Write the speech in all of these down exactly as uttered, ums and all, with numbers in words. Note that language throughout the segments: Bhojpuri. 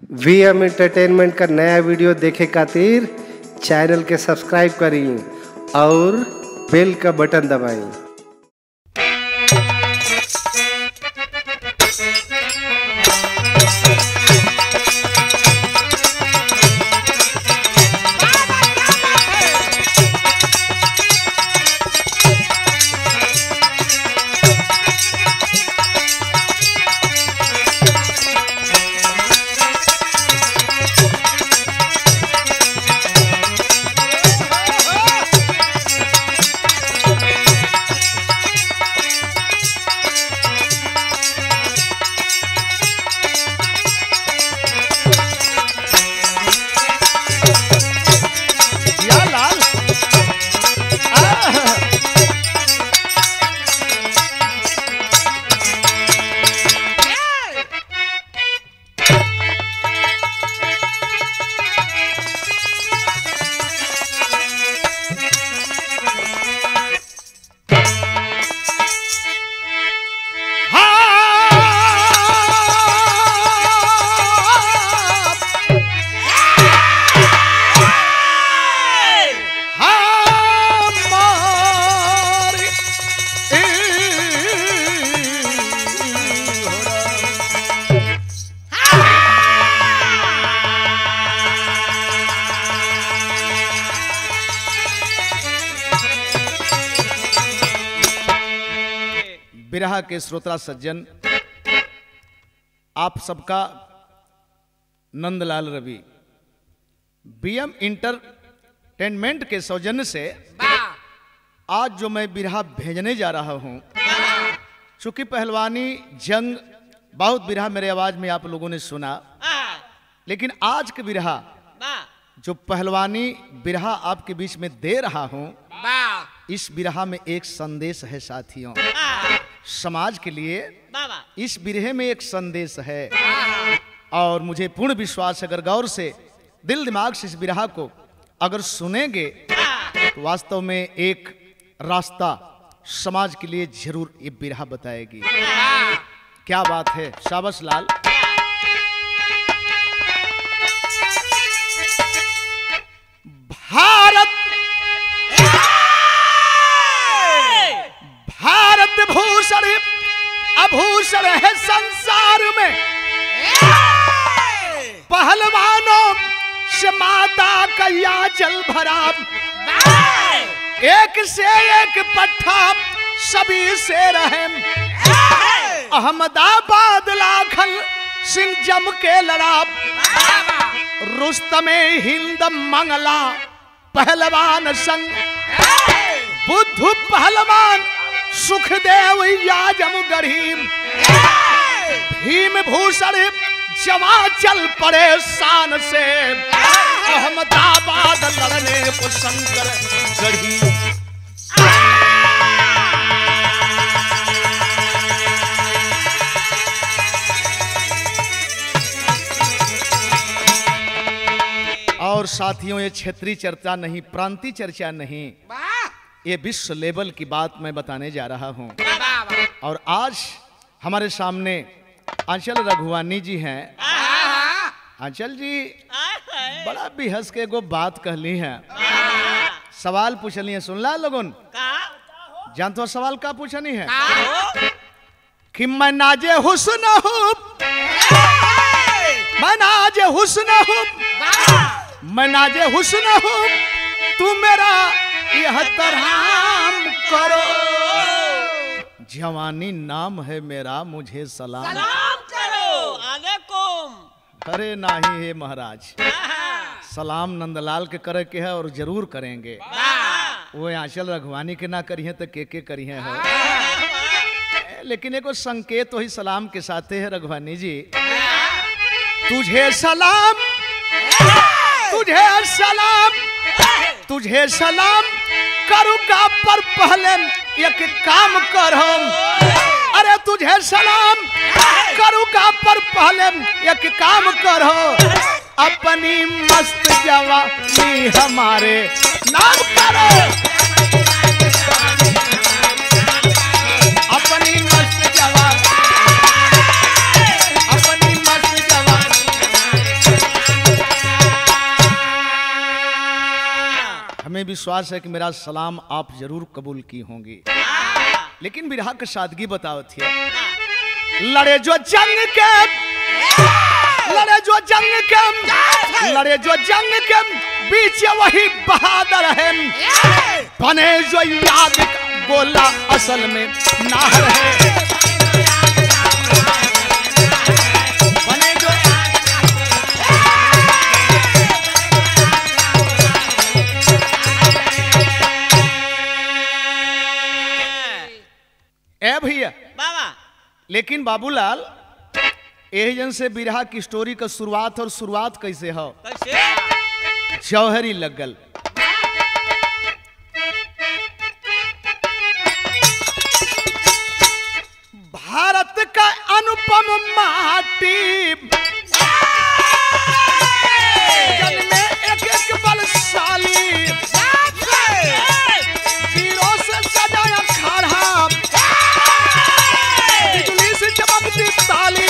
वी एम एंटरटेनमेंट का नया वीडियो देखे खातिर चैनल के सब्सक्राइब करी और बेल का बटन दबाई। बिरहा के श्रोता सज्जन, आप सबका नंदलाल रवि बीएम इंटरटेनमेंट के सौजन्य से आज जो मैं बिरहा भेजने जा रहा हूं, चूंकि पहलवानी जंग बहुत बिरहा मेरे आवाज में आप लोगों ने सुना, लेकिन आज के बिरहा जो पहलवानी बिरहा आपके बीच में दे रहा हूं, इस बिरहा में एक संदेश है साथियों, समाज के लिए इस बिरहे में एक संदेश है। और मुझे पूर्ण विश्वास, अगर गौर से दिल दिमाग से इस बिरहा को अगर सुनेंगे तो वास्तव में एक रास्ता समाज के लिए जरूर ये बिरहा बताएगी। क्या बात है, शाबाश लाल। भारत भारत भूषण आभूषण है संसार में, पहलवानों से माता का याचल भरा, एक से एक पट्टा सभी से रहे, अहमदाबाद लाखन सिंह जम के लड़ा, रुस्तमे हिंद मंगला पहलवान संग, बुद्धू पहलवान सुखदेव याजम गढ़ी, भीम भूषण जमा चल पड़े शान से, अहमदाबाद लड़ने को शंकर गढ़ी। और साथियों, ये क्षेत्रीय चर्चा नहीं, प्रांतीय चर्चा नहीं, ये विश्व लेवल की बात मैं बताने जा रहा हूं। और आज हमारे सामने अंचल रघुवानी जी हैं। अंचल जी बड़ा बिहस के एगो बात कहली है, सवाल पूछली है, सुनला लोगन? जानते हो सवाल का पूछनी है? कि मैं नाजे हुस्न हूं, मैं नाजे हुस्न हूं, मैं नाजे हुस्न हूं, तू मेरा यह तरहाम करो, जवानी नाम है मेरा, मुझे सलाम सलाम करो अलैकुम। अरे नहीं है महाराज, सलाम नंदलाल के करे के है और जरूर करेंगे। वो आंचल रघुवानी के ना करी है तो के के करी है हो। लेकिन एक संकेत वही सलाम के साथ है रघुवानी जी, तुझे सलाम, तुझे सलाम, तुझे सलाम करूंगा, पर पहले एक काम कर हम, अरे तुझे सलाम करूंगा, पर पहले एक काम कर हो, अपनी मस्त जवानी हमारे नाम करो, अपनी मस्त जवानी, अपनी मस्त जवानी विश्वास है कि मेरा सलाम आप जरूर कबूल की होंगी। लेकिन बिरहा का सादगी बताओ थी। लड़े जो जंग के लड़े जो जंग के लड़े जो जंग के बीच वही बहादुर है, बने जो याद का गोला असल में नाहर है। बने जो ए भैया बाबा, लेकिन बाबूलाल यही जन से बिरहा की स्टोरी का शुरुआत और शुरुआत कैसे हो? कैसे? जौहरी लगल। भारत का अनुपम माटी जन्मे एक एक बलशाली, हीरो से सजाया खाड़ा, बिजली से चमकती ताली,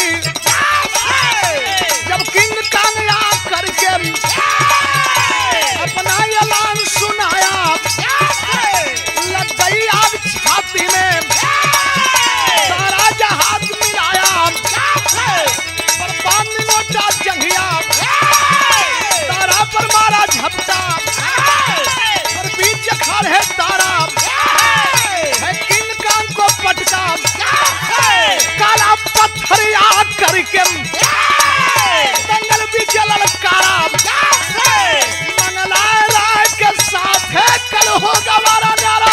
जब किंग कांग आ करके अपना ऐलान सुनाया, लग गई आग छाती में, सारा जहाज मिलाया, पर पानी मोटा जंघिया, तारा पर मारा झपटा, और बीच खड़ है तारा, है किंग कांग को पटका, काला पत्थर आ करके दंगल भी जलल कारा, मंगला राय के साथ है कल होगा हमारा न्यारा।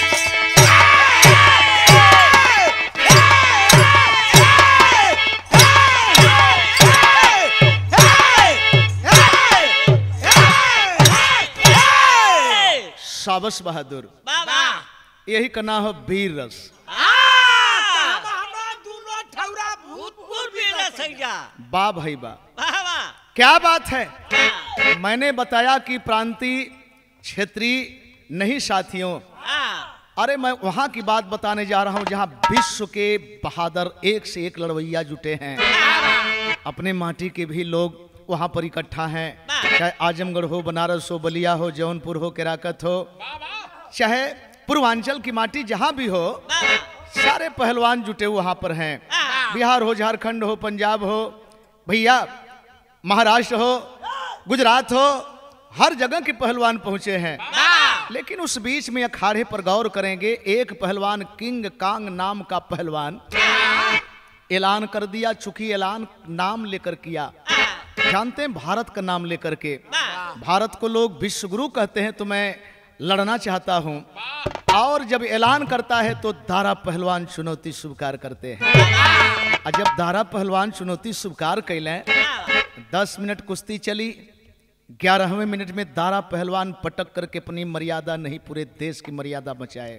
शाबाश बहादुर, बाबा, यही का नाम है वीर रस। बा भाई बा, बाबा, क्या बात है? मैंने बताया कि प्रांतीय क्षेत्रीय नहीं साथियों, अरे मैं वहां की बात बताने जा रहा हूं जहां विश्व के बहादुर एक से एक लड़वैया जुटे हैं। अपने माटी के भी लोग वहां पर इकट्ठा हैं, चाहे आजमगढ़ हो, बनारस हो, बलिया हो, जौनपुर हो, केराकत हो, चाहे पूर्वांचल की माटी जहां भी हो, सारे पहलवान जुटे वहां पर हैं। बिहार हो, झारखंड हो, पंजाब हो, भैया महाराष्ट्र हो, गुजरात हो, हर जगह के पहलवान पहुंचे हैं। लेकिन उस बीच में अखाड़े पर गौर करेंगे, एक पहलवान किंग कांग नाम का पहलवान ऐलान कर दिया। चूंकि ऐलान नाम लेकर किया, जानते हैं भारत का नाम लेकर के, भारत को लोग विश्वगुरु कहते हैं, तो मैं लड़ना चाहता हूं। और जब ऐलान करता है तो दारा पहलवान चुनौती स्वीकार करते हैं। और जब दारा पहलवान चुनौती स्वीकार कैलें, दस मिनट कुश्ती चली, ग्यारहवें मिनट में दारा पहलवान पटक करके अपनी मर्यादा नहीं पूरे देश की मर्यादा बचाए।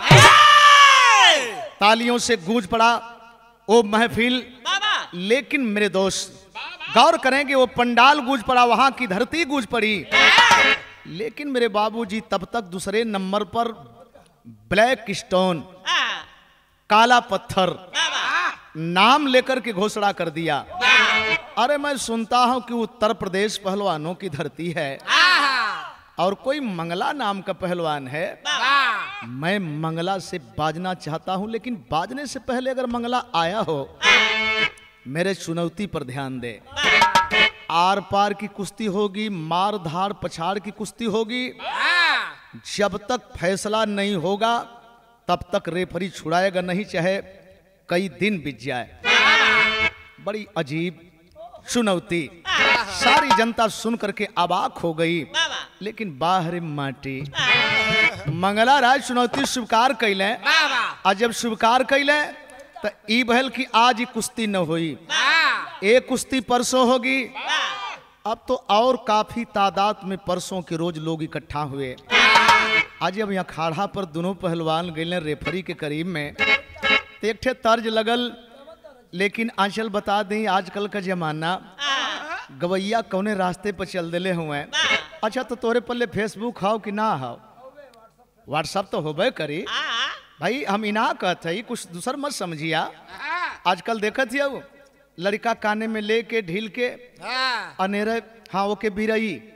तालियों से गूंज पड़ा वो महफिल। लेकिन मेरे दोस्त गौर करेंगे, वो पंडाल गूंज पड़ा, वहां की धरती गूंज पड़ी। लेकिन मेरे बाबूजी तब तक दूसरे नंबर पर ब्लैक स्टोन, काला पत्थर नाम लेकर के घोषणा कर दिया। अरे मैं सुनता हूं कि उत्तर प्रदेश पहलवानों की धरती है और कोई मंगला नाम का पहलवान है। मैं मंगला से बाजना चाहता हूं, लेकिन बाजने से पहले अगर मंगला आया हो, मेरे चुनौती पर ध्यान दे। आर पार की कुश्ती होगी, मार धाड़ पछाड़ की कुश्ती होगी। जब तक फैसला नहीं होगा तब तक रेफरी छुड़ाएगा नहीं, चाहे कई दिन बीत जाए। बड़ी अजीब चुनौती, सारी जनता सुन करके अबाक हो गई। लेकिन बाहर माटी मंगला राय चुनौती स्वीकार कैले। और जब स्वीकार कैले तो ई बहल की आज ही कुश्ती न हुई, एक कुश्ती परसों होगी। अब तो और काफी तादाद में परसों के रोज लोग इकट्ठा हुए। आज जब यहाँ अखाड़ा पर दोनों पहलवान गए रेफरी के करीब में, तो एक ठे तर्ज लगल। लेकिन आंचल बता दें, आजकल का जमाना गवैया कौने रास्ते पर चल दिले हुए। अच्छा तो तोरे पल्ले फेसबुक हाउ कि ना हाउ? व्हाट्सअप तो होबे करी भाई। हम इना कहते ही कुछ दूसर मत समझिया। आजकल देखत हिया वो लड़का काने में लेके ढील के अनेरे, हाँ वो के बिरई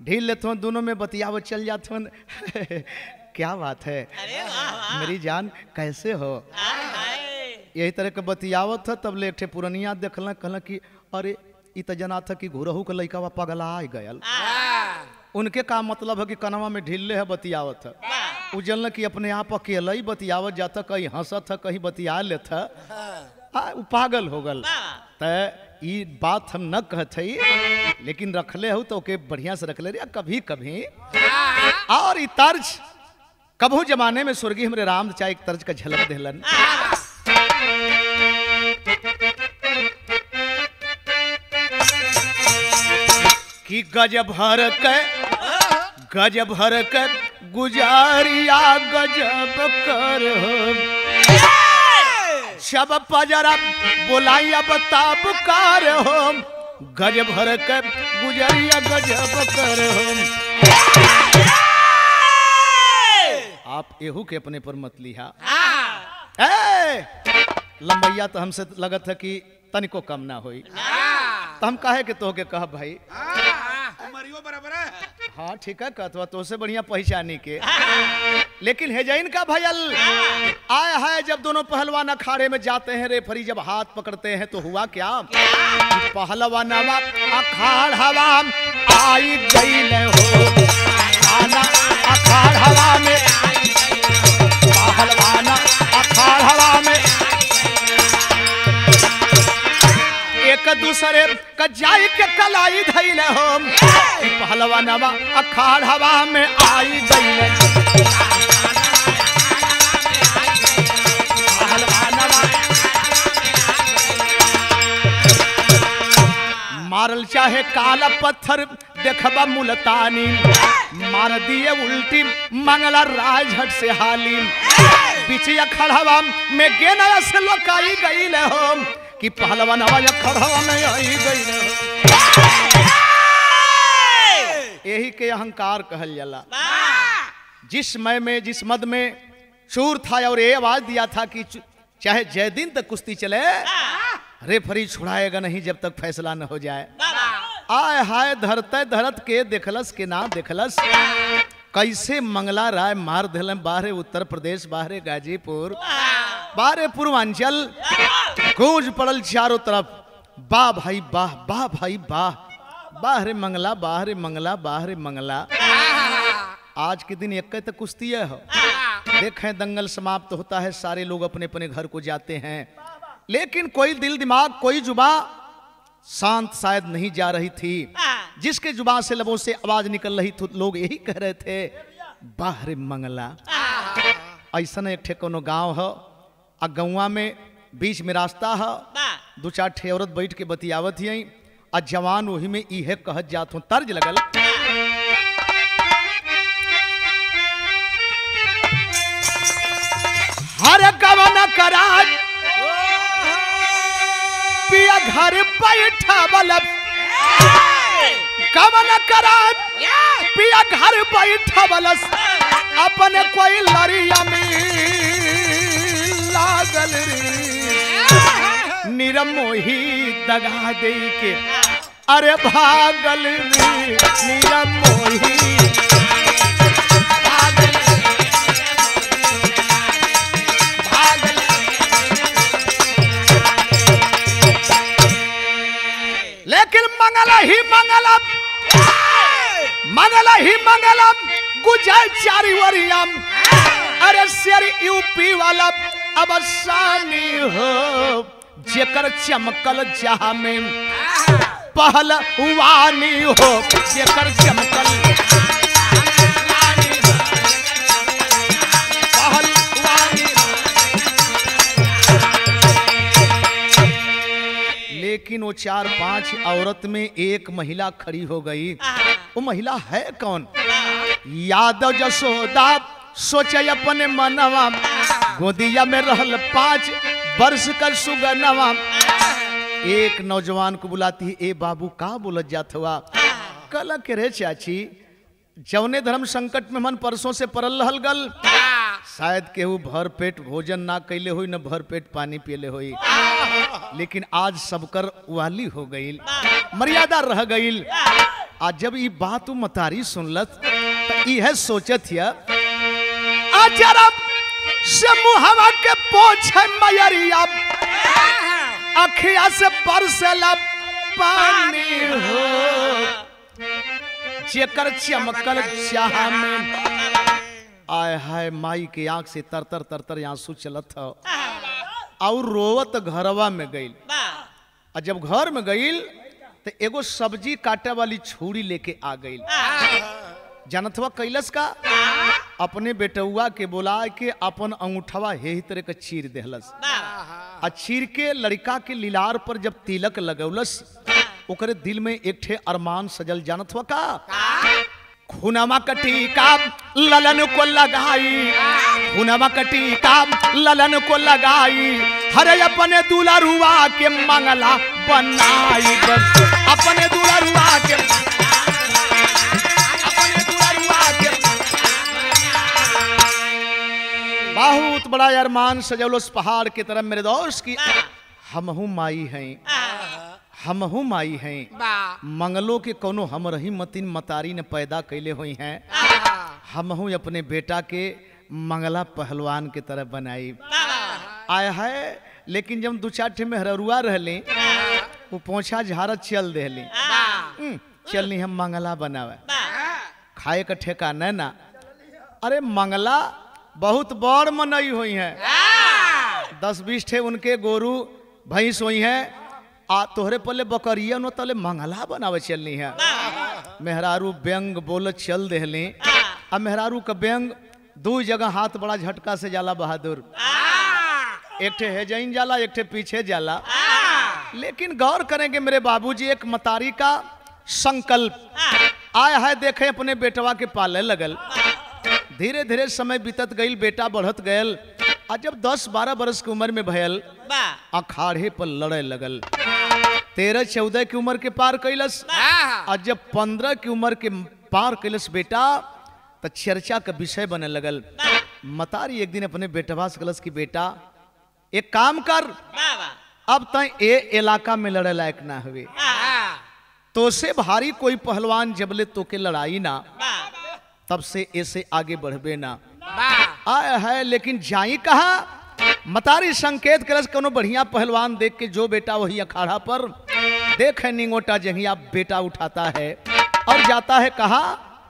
ढील लेते हो दोनों में बतियाव चल जाते हो क्या बात है मेरी जान कैसे हो यही तरह के बतियावत था तब ले एक पुरनिया देखल कहल कि अरे इ त जना था कि घुरहू के लइका पगला गयल उनके का मतलब है कि कनवा में ढीले है बतियावत है उजल कि अपने आप अकेले ही बतियावत जाता कहीं हंसत है कहीं बतिया लेता पागल हो गल त ई बात हम न कहते लेकिन रखले हो तो ओके बढ़िया से रखले रे कभी कभी और ई तर्ज कभू जमाने में स्वर्गीय हमरे राम चाहे एक तर्ज का झलक देलन कि गज भर के गज भर के गुजारिया गजब कर शब पजरा बोलाइया बताब कर हो गज भर के गुजारिया गजब कर हो आप एहू के अपने पर मत लिहा ए लंबैया तो हमसे लगत है कि तनिको कम ना होई तो हम काहे के तो के कह भाई बराबर है हाँ ठीक है कहतवा तो से बढ़िया पहचानी के लेकिन हेजैन का भयल आए है जब दोनों पहलवान अखाड़े में जाते हैं रेफरी जब हाथ पकड़ते हैं तो हुआ क्या पहलवान अखाड़ हवा आई गई हो अखाड़ हवा में पहलवान अखाड़ हवा में एक दूसरे का जाई के कलाई धैले हो पहलवानवा अखाड़ हवा में आई गई पहलवानवा मारल चाहे काला पत्थर देखबा मुल्तानी मार दिए उल्टी मंगला राजहट से हाली पीछे अखाड़वा में गेना से लोकाई गई हो कि पहलवान खड़वा में आई गई यही के अहंकार कहल जाला जिस मय में जिस मद में शूर था और ये आवाज दिया था कि चाहे जय दिन तक कुश्ती चले रेफरी छुड़ाएगा नहीं जब तक फैसला न हो जाए आय हाय धरते धरत के देखलस के ना देखलस कैसे मंगला राय मार दिल बाहरे उत्तर प्रदेश बाहरे गाजीपुर बाहरे पूर्वांचल गूंज पड़ल चारों तरफ वाह भाई वाह वाह भाई वाह बाहरे मंगला बाहरे मंगला बाहरे मंगला आज के दिन एक तक कुश्ती है हो देखें दंगल समाप्त होता है सारे लोग अपने अपने घर को जाते हैं लेकिन कोई दिल दिमाग कोई जुबा शांत शायद नहीं जा रही थी जिसके जुबान से लबों से आवाज निकल रही थी लोग यही कह रहे थे बाहर मंगला ऐसा एक ठे कोनो गाँव है आ गौवा में बीच में रास्ता है दो चार ठे औरत बैठ के बतियावत ही आ जवान वही में इहे कहत जात हूँ तर्ज लगल हर गवन करा पिया घर बैठा बलब कवन करा पिया घर बैठा बलस अपने कोई लड़िया में लागल निरमोही दगा दे के अरे भागल निरमोही लेकिन मंगला ही मंगलम मंगला ही मंगलम गुजर चारी वरियम अरे शेर यूपी वाला अब सानी हो जेकर चमकल जहां में पहलवानी हो जेकर चमकल पहलवानी लेकिन वो चार पांच औरत में एक महिला खड़ी हो गई वो महिला है कौन यादव जसोदा सोचे अपने मनवा गोदिया में रहल पांच वर्ष का सुगनवा एक नौजवान को बुलाती है ए बाबू का बोलत जात हुआ कल के रे चाची जवने धर्म संकट में मन परसों से परल रहल गल शायद केहू भर पेट भोजन ना कैले हुई न भर पेट पानी पियले हुई लेकिन आज सबकर वाली हो गई मर्यादा रह गई आज जब ये बात तू मतारी सुनलत तो यह सोचत हिया अजरब से मुहवा के पोछे मयरिया अखिया से बरसला पानी हो जेकर चमकल चाह में आय हाय माई के आंख से तर तर तर तर आंसू चलत था और रोवत घरवा में गईल। और जब घर में गईल तो एगो सब्जी काटे वाली छुरी लेके आ गईल। जानतवा कैलस का अपने बेटुआ के बोला के अपन अंगूठवा हे ही तरह का चीर देहलस। आ चीर के लड़का के लीलार पर जब तिलक लगौलस ओकरे दिल में एक ठे अरमान सजल। जानतवा का खुनमा कटी का ललन को लगाई, खुनमा कटी का ललन को लगाई, हरे अपने दुलारुआ के मंगला बनाई। बस अपने दुलारुआ के अपने दुलारुआ के बहुत बड़ा अरमान सजौलस पहाड़ की तरफ मेरे दोस्त की। हमहू माई हैं, हमहू माई हैं, मंगलों के कोनो हम रही मतिन मतारी ने पैदा कैले हुई हैं। हमहू अपने बेटा के मंगला पहलवान के तरह बनाई आया है। लेकिन जब दो चार ठे मेहरुआ रहले वो पोछा झारत चल देली चलनी हम मंगला बनावे खाए का ठेका न ना। अरे मंगला बहुत बड़ मनई हुई है, दस बीस ठे उनके गोरू भैंस हुई है आ तोहरे पल्ले बकरिया नो तले मंगला बनावे चलनी है। मेहरारू व्यंग बोल चल देहली। अब मेहरारू का व्यंग दो जगह हाथ बड़ा झटका से जाला बहादुर, एक ठे हेजैन जाला एक ठे पीछे जाला। लेकिन गौर करेंगे मेरे बाबूजी एक मतारी का संकल्प आया है। देखे अपने बेटवा के पाले लगल, धीरे धीरे समय बीतत गईल, बेटा बढ़त गयल। और जब दस बारह बरस की उम्र में भयल अखाड़े पर लड़े लगल। तेरह चौदह की उम्र के पार कैलस और जब पंद्रह की उम्र के पार कैलस बेटा तो चर्चा का विषय बने लगल। मतारी एक दिन अपने बेटवा से कलस की बेटा एक काम कर, अब तय ए इलाका में लड़े लायक ना हुए, तो से भारी कोई पहलवान जबले तो के लड़ाई ना तब से ऐसे आगे बढ़बे ना आया है। लेकिन जाई कहा मतारी संकेत करस कोनो बढ़िया पहलवान देख के जो बेटा वही अखाड़ा पर देखे निंगोटा जंगिया बेटा उठाता है और जाता है कहा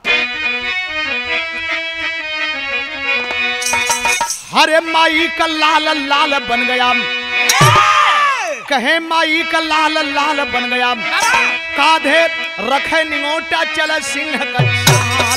हरे माई का लाल लाल बन गया, कहे माई का लाल लाल बन गया, काधे रखे निंगोटा चल सिंह का चाल।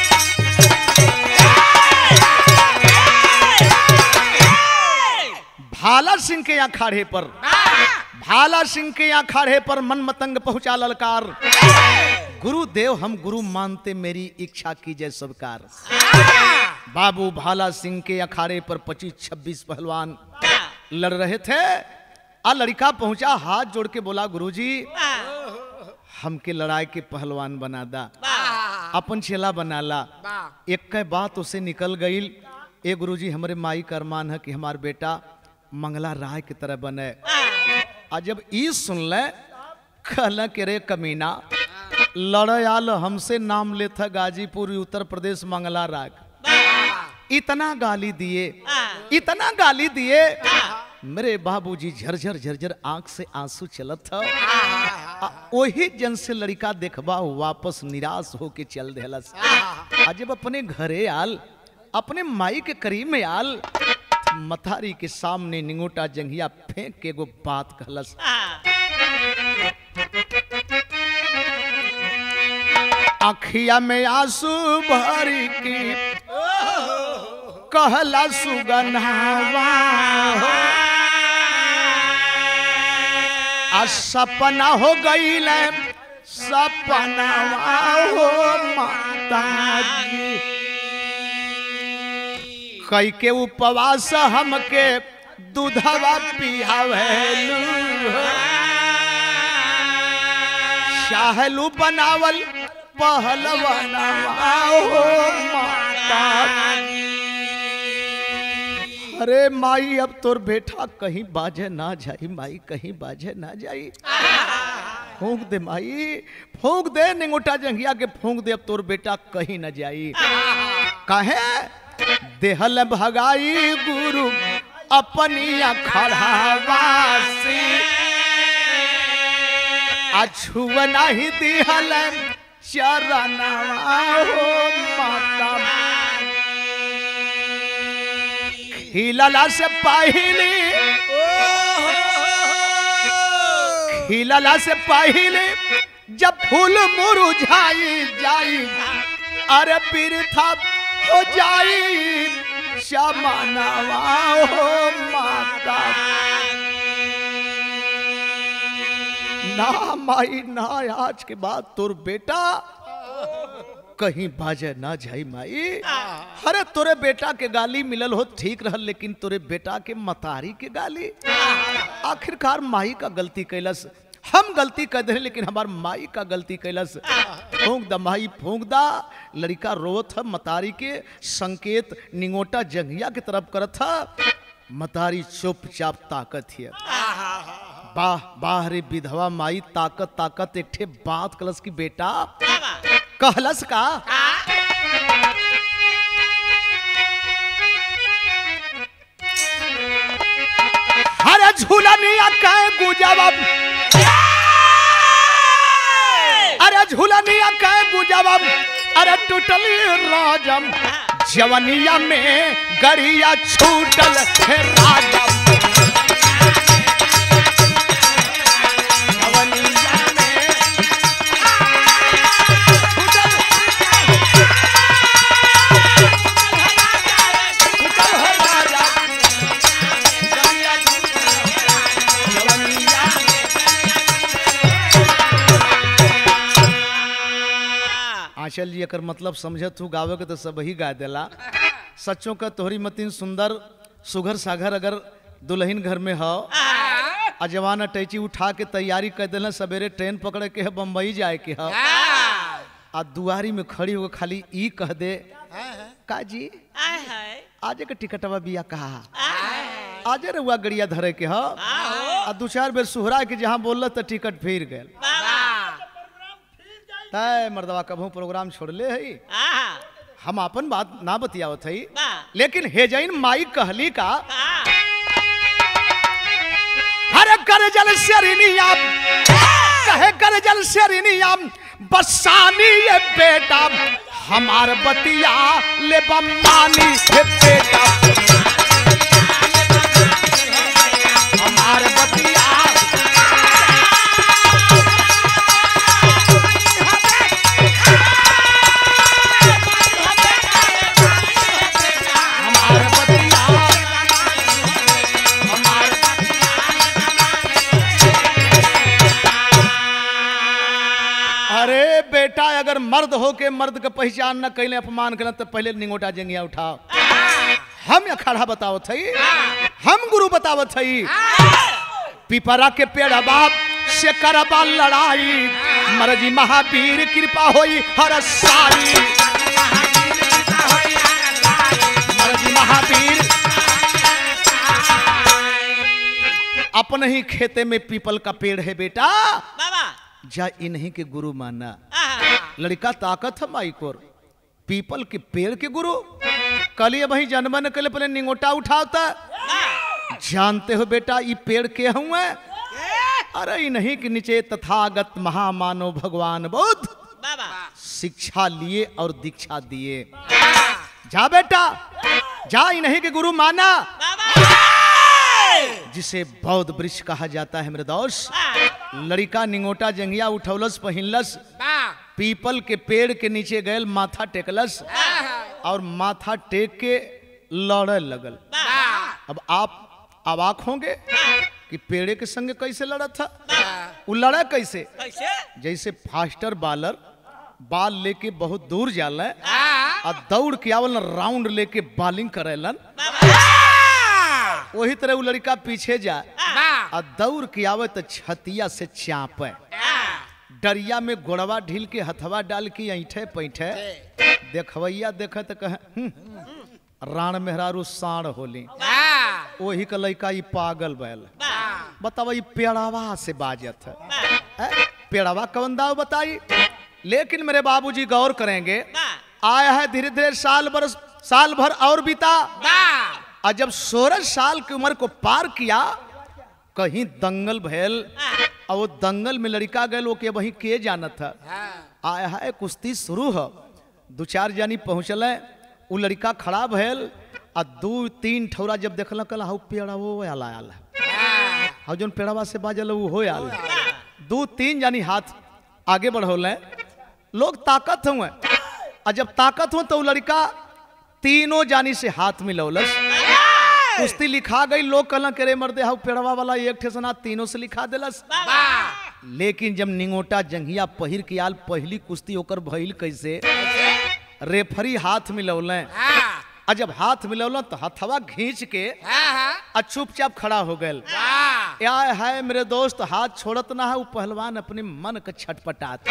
भाला सिंह के अखाड़े पर भाला सिंह के अखाड़े पर मन मतंग पहुंचा ललकार, गुरुदेव हम गुरु मानते मेरी इच्छा कीजिए सबकार। बाबू भाला सिंह के अखाड़े पर पच्चीस छब्बीस पहलवान लड़ रहे थे। आ लड़का पहुंचा हाथ जोड़ के बोला गुरुजी हमके लड़ाई के पहलवान बना दा, अपन चेला बना ला। एक के बात उसे निकल गई, ए गुरुजी हमारे माई का अरमान है कि हमार बेटा मंगला राय की तरह बने। आज जब ई सुन ले कहला के रे कमीना लड़ आल हमसे नाम लेता गाजीपुर उत्तर प्रदेश मंगला राग, इतना गाली दिए इतना गाली दिए मेरे बाबूजी झरझर झरझर आंख से आंसू चलत था। वही जन से लड़का देखबा वापस निराश होके चल देलस। जब अपने घरे आल अपने माई के करीब में आल मथारी के सामने निंगोटा जंघिया फेंक के एगो बात कहलस, अखिया में आंसू भरी की कहला सुगन्हावा आ सपना हो गई सपना हो माता जी, कई के उपवास हमके दूधवा पियावेलू, शाहलू बनावल पहलवानवा हो माता। अरे माई अब तोर बेटा कहीं बाजे ना जाई, माई कहीं बाजे ना जाई। फूंक दे माई, फूंक दे निंगोटा जंगिया के फूंक दे, अब तोर बेटा कहीं न जाई। काहे देहल भगाई गुरु अपनी खड़ावासी, अछुआ नहीं दिहल चरणवा हो माता। खिलला से पहले खिलला से पहले जब फूल मुरझाई जाई, अरे बिरथा हो जाई शमनवा हो माता। ना माई ना, आज के बाद तोर बेटा कहीं बाजे ना जाई माई। अरे तोरे बेटा के गाली मिलल हो ठीक रहल, लेकिन तोरे बेटा के मतारी के गाली, आखिरकार माई का गलती कैलस। हम गलती कर दे लेकिन हमार माई का गलती कैलस। फूंक दा माई फूंक दा। लड़का रोत है, मतारी के संकेत निंगोटा जंगिया की तरफ करत है। मतारी चुपचाप ताकत है। बाह बाह रे विधवा माई, ताकत ताकत एक ठे बात कलस की बेटा कहलस का, अरे झूलनिया कह गुजब, अरे झूलनिया कह गुजब, अरे टूटली राजम जवनिया में गरिया छूटल है राजम। आंचल जी अकर मतलब समझत हूँ, गावे के तो सब ही गा देला। सच्चों का तोहरी मतीन सुंदर सुघर सागर अगर दुल्हन घर में हो, अजवाना टैची उठा के तैयारी कर देना, सवेरे ट्रेन पकड़े के है बम्बई जाए के है, आ दुआरी में खड़ी होकर खाली ई कह दे का जी आज के टिकटवा बिया कहा, आज रुआ गड़िया धरे के है। आ दो चार बेर सुहरा के जहाँ बोल तो टिकट फिर गए। तय मर्दवा कभू प्रोग्राम छोड़ ले है, हम अपन बात ना बतियावत है, लेकिन हेजैन माई कहली का, हरे कर जल शरिनिया कहे कर जल शरिनिया बसानी ये बेटा, हमार बतिया ले बम्मानी है बेटा, हमार बतिया बेटा अगर मर्द हो के मर्द का पहचान न कैले अपमान कर तो पहले निंगोटा जंगिया उठाओ। हम अखाड़ा बताओ थई, हम गुरु बताओ थई, पिपरा के पेड़ बाप से करबा लड़ाई, मरजी महावीर कृपा होई हर सारी, मरजी महावीर अपने ही खेते में पीपल का पेड़ है बेटा, जा इन्हीं के गुरु मानना। लड़का ताकत है माई को, पीपल के पेड़ के गुरु कलिए वही जन्मन के लिए पहले निंगोटा उठाता। जानते हो बेटा ये पेड़ के हुए, अरे इन्हीं के नीचे तथागत महामानव भगवान बुद्ध शिक्षा लिए और दीक्षा दिए। जा बेटा जा, इन्हीं के गुरु माना, जिसे बौद्ध वृक्ष कहा जाता है मेरे दोस्त। लड़का निंगोटा जंगिया उठौलस, पहिनलस, पीपल के पेड़ के नीचे गए, माथा टेकलस और माथा टेक के लड़े लगल। अब आप अवाक होंगे कि पेड़े के संग कैसे लड़ा था। वो लड़ा कैसे, जैसे फास्टर बालर बाल लेके बहुत दूर जाला और दौड़ के आवल राउंड लेके बॉलिंग करेलन, वही तरह वो लड़का पीछे जा और दौड़ के आवे तो छतिया से चापे, डरिया में गोड़वा ढील के हथवा डाल के ऐठे पैठे, देखवैया देखे तो कहे राण मेहरारू साण होली, वही का लड़का ये पागल बैल। बताओ ये पेड़ावा से बाजत है, पेड़वा कवन दाव बताई। लेकिन मेरे बाबूजी गौर करेंगे, आया है धीरे धीरे साल भर साल भर और बीता, और जब सोलह साल की उम्र को पार किया, कहीं दंगल भैल, और वो दंगल में लड़का गए वो के वहीं के जानत था। आया है कुश्ती शुरू हो, दो चार जानी पहुंचल, वो लड़का खड़ा भैल, और दो तीन ठौरा जब देखल कल हाउ पेड़ा वो आला आला हाउ जोन पेड़वा से बाजल वो हो आल, दो तीन जानी हाथ आगे बढ़ौल, लोग ताकत हुए, और जब ताकत हो तो वो लड़का तीनों जानी से हाथ मिलौलस। कुश्ती लिखा गई, लोग कहला करे मर्दे हाउ पेड़वा वाला एक ठेसना तीनों से लिखा दिलस। लेकिन जब निंगोटा जंघिया पहिर के आल, पहली कुश्ती होकर भइल कैसे, रेफरी हाथ मिलौल, और जब हाथ मिलौल तो हथवा खींच के और चुपचाप खड़ा हो गए। या है मेरे दोस्त, हाथ छोड़त ना है, वो पहलवान अपने मन का छटपटात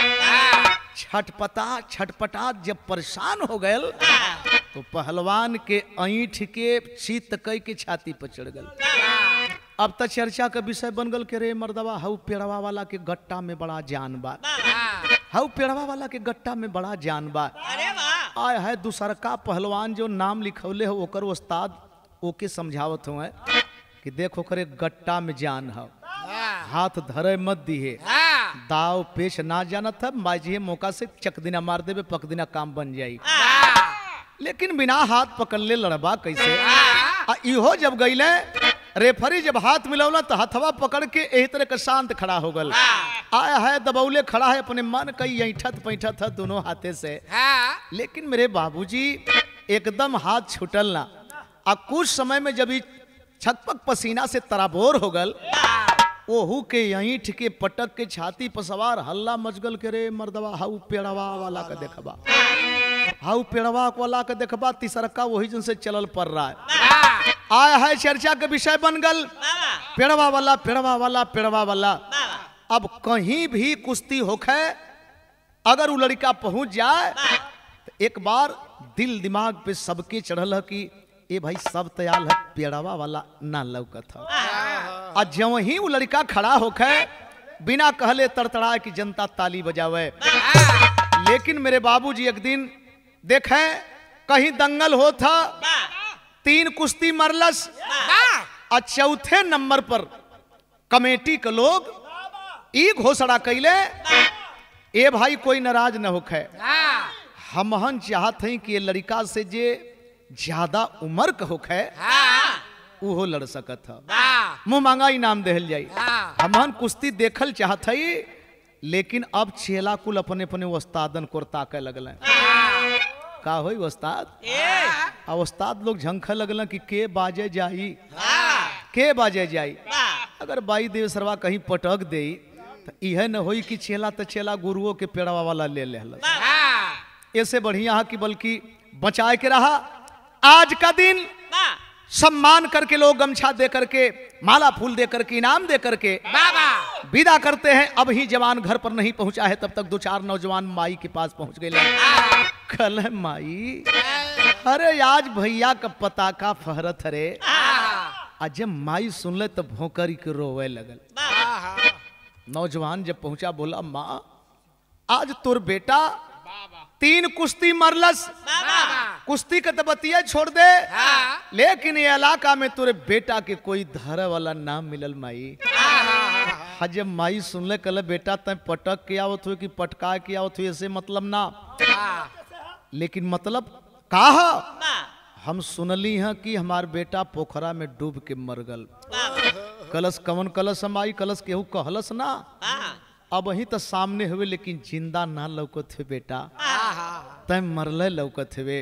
छटपटा छटपटात जब परेशान हो गए तो पहलवान के ऐंठ के चीत कई के छाती पर चढ़ गए। अब तक चर्चा का विषय बन गल के रे मर्दवा हाउ पेड़वा वाला के गट्टा में बड़ा जान बा, हाउ पेड़वा वाला के गट्टा में बड़ा जान बा। आय है दूसरका पहलवान जो नाम लिखौले हो ओकर उस्ताद ओके समझावत हुए कि देखो करे गट्टा में जान है, हाथ धरे मत दिए, दाव पेश ना जानत है, माजिए मौका से चक दिना मार देवे, पक दिना काम बन जाई। लेकिन बिना हाथ पकड़ ले लड़बा कैसे। आ इहो जब गईले, रेफरी जब हाथ मिलौला तो हथवा पकड़ के एही तरह का शांत खड़ा हो गल। आया है दबौले खड़ा है, अपने मन कई ऐठत पैठत है दोनों हाथे से। लेकिन मेरे बाबूजी एकदम हाथ छुटल ना, आ कुछ समय में जब छकपक पसीना से तराबोर हो गल, ओहू के ऐंठ के पटक के छाती पर सवार हल्ला मचगल के रे मर्दवा हाउ पेड़वा वाला का देखबा, हाउ पेड़वा वाला का देखबा। तीसरका वही जन से चलल पड़ रहा है। आया है चर्चा के विषय बन गल, पेड़वा वाला पेड़वा वाला पेड़वा वाला। अब कहीं भी कुश्ती होखे, अगर वो लड़का पहुंच जाए तो एक बार दिल दिमाग पे सबके चढ़ल है कि ए भाई सब तैयार है, पेड़वा वाला ना लौकत है। और जब ही वो लड़का खड़ा होखे, बिना कहले तड़तड़ा की जनता ताली बजावे। लेकिन मेरे बाबूजी एक दिन देखे कहीं दंगल हो था, तीन कुश्ती मरलस, और चौथे नंबर पर कमेटी के लोग ई घोषणा कैले, ए भाई कोई नाराज न होखे, हमहन चाहत हैं कि ये लड़का से जे ज्यादा उम्र का होखे वो लड़ सकत है, मुंह मांगा इनाम देहल जाई। हमहन कुश्ती देखल चाहत है, लेकिन अब चेला कुल अपने अपने उस्तादन को ताके लगल। का होई उस्ताद, आ उस्ताद लोग झंखे लगल कि के बाजे जाई, के बाजे जाई। अगर बाई देवसरवा कहीं पटक दे तो यह न होई कि चेला तो चेला गुरुओं के पेड़वा वाला ले ले। ऐसे बढ़िया है कि बल्कि बचाए के रहा। आज का दिन सम्मान करके लोग गमछा दे करके, माला फूल दे करके, इनाम दे करके विदा करते हैं। अब ही जवान घर पर नहीं पहुंचा है, तब तक दो चार नौजवान माई के पास पहुंच गए। कल माई, अरे आज भैया का पता का फहरत रे। आज जब माई सुन ले तो भोंकरी के रोवे लगल। नौजवान जब पहुंचा बोला, माँ आज तुर बेटा तीन कुश्ती मरलस, कुश्ती का तो बतिया छोड़ दे, लेकिन ये इलाका में तुरे बेटा के कोई धरे वाला नाम मिलल माई। जब माई सुन ले कल बेटा तय पटक के आवत हुए कि पटका के आवत हुए, ऐसे मतलब ना, लेकिन मतलब कहा हम सुनली हैं कि हमार बेटा पोखरा में डूब के मर गल। कलश कवन कलश माई, कलश केहू कहलस ना, अब वही तो सामने हुए लेकिन जिंदा ना लौकत हुए बेटा, तय मरले लौकत हुए।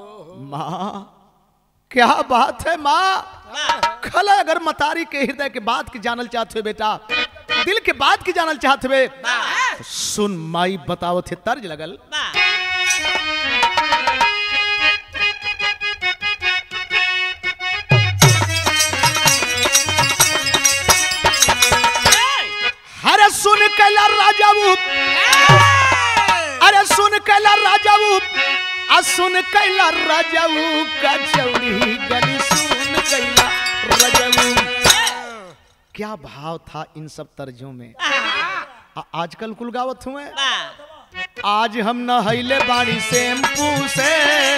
माँ क्या बात है माँ, खल अगर मतारी के हृदय के बात की जानल चाहते हुए बेटा, दिल के बात की जानल चाहते हुए, सुन माई बताओ थे तर्ज लगल। अरे सुन कैला राजाऊ, अरे सुन कैला राजाऊ, आ सुन कैला राजाऊ का चौड़ी गली, सुन कैला राजाऊ। क्या भाव था इन सब तर्जों में। आ- आजकल कुल गावत हुए आज हम नहैले बाड़ी शैम्पू से,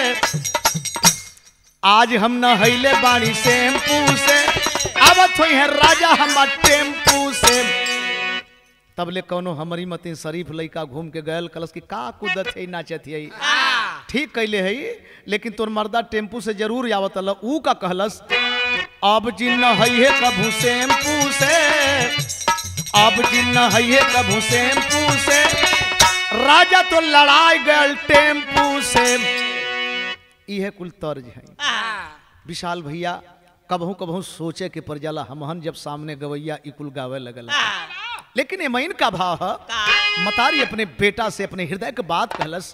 आज हम नहैले बाड़ी शैम्पू से, आवत हुई है राजा हम टेम्पू से। तब ले कौनो हमारी मती शरीफ लड़का घूम के गयल कलस की का कुदत है नाचत है, ठीक कैले है, लेकिन तोर मर्दा टेम्पू से जरूर आवत अल। ऊ का कहलस अब जिन है कभू शैम्पू से, अब जिन है कभू शैम्पू से, राजा तो लड़ाई गयल टेम्पू से। यह कुल तर्ज है। विशाल भैया कबहू कबहू सोचे के पर जाला हमहन जब सामने गवैया इकुल गावे लगल, लेकिन एमैन का भाव है मतारी अपने बेटा से अपने हृदय के बात कहलस।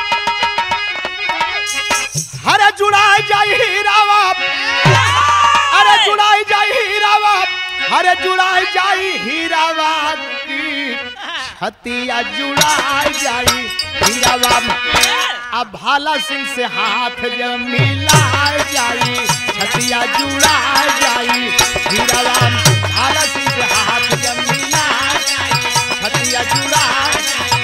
हरे जुड़ाई जाई हीरावा, अरे जुड़ाई जाई हीरावा, हरे जुड़ाई जाई हीरावा की छतिया जुड़ाई जाई हीरावा। अब भाला सिंह से हाथ जब मिलाए जाई छतिया जुड़ाई जाई हीरावा। भाला सिंह से हाथ जब मिलाए जाई छतिया जुड़ाई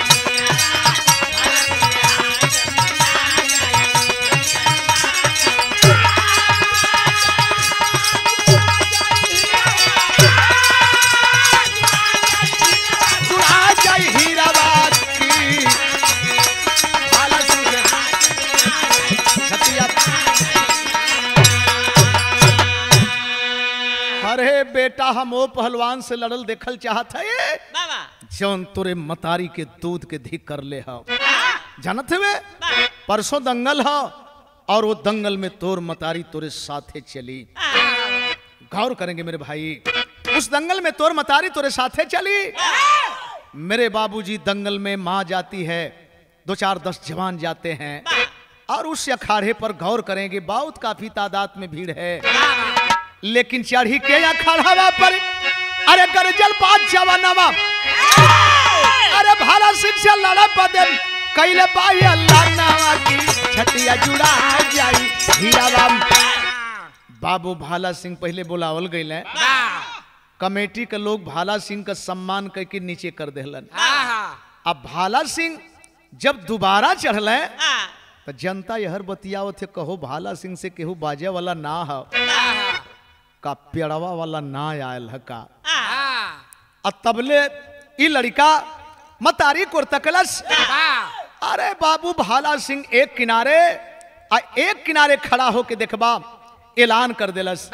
बेटा हम ओ पहलवान से लड़ल देखल चाहत है जौन तोरे मतारी के दूध के धिक कर ले हो। जानत हुए परसों दंगल हो और वो दंगल में तोर मतारी तोरे साथे चली। गौर करेंगे मेरे भाई, उस दंगल में तोर मतारी तोरे साथे चली। मेरे बाबूजी दंगल में माँ जाती है, दो चार दस जवान जाते हैं और उस अखाड़े पर गौर करेंगे बहुत काफी तादाद में भीड़ है, लेकिन चढ़ी के अखाड़ा पर अरे गरजल पांच जवानवा, अरे भाला सिंह से लड़ा पदे कैले पाई अल्लाह नावा की छतिया जुड़ा जाई हीरावा। बाबू भाला सिंह पहले बुलावल गईले, कमेटी के लोग भाला सिंह का सम्मान करके नीचे कर देलन। अब भाला सिंह जब दोबारा चढ़ले तो जनता यहर बतियावत थे कहो भाला सिंह से केहू बाजे वाला ना हो का पेड़वा वाला ना आयल है का। तबले ई लड़का मतारी को तकलस, अरे बाबू भाला सिंह एक किनारे आ एक किनारे खड़ा होके देखबा ऐलान कर देलस।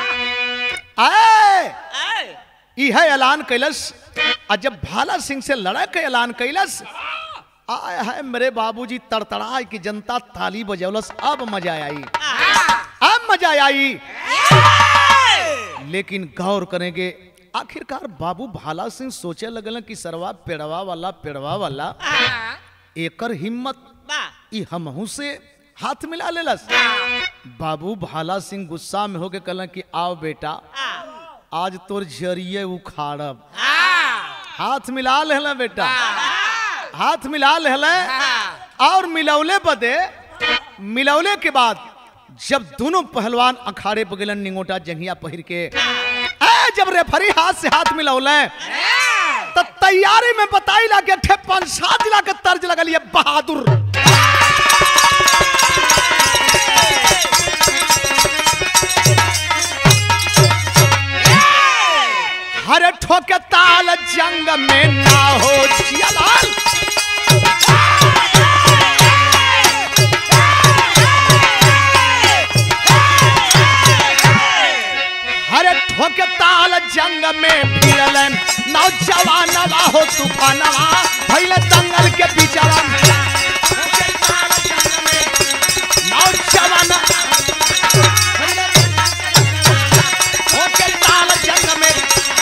आए यह ऐलान कैलस, और जब भाला सिंह से लड़ा के ऐलान कैलस, आए है मेरे बाबूजी तड़तड़ाए की जनता ताली बजौलस। अब मजा आई, अब मजा आई। लेकिन गौर करेंगे आखिरकार बाबू भाला सिंह सोचे लगल कि सरवा पेड़वा वाला पेड़वा वाला एकर हिम्मत ई हमहू से हाथ मिला लेलस। बाबू भाला सिंह गुस्सा में होके कहलन कि आओ बेटा आज तोर जरिए उखाड़ब। हाथ मिला लेला बेटा, हाथ मिला लेला और मिलौले बदे मिलौले के बाद जब दोनों पहलवान अखाड़े पर गेलन निंगोटा जंघिया पहिर के, जब रेफरी हाथ से हाथ मिलौले तो तैयारी में बताई ला के ठेपन सात जिला के तर्ज लगल ये बहादुर। हरे ठोके ताल जंग में ना हो जियालाल, हरे ठोके ताल जंग में फिरल नौजवान हो तूफानवा भइल दंगल के बिचरा। नौजवान ठोके ताल जंग में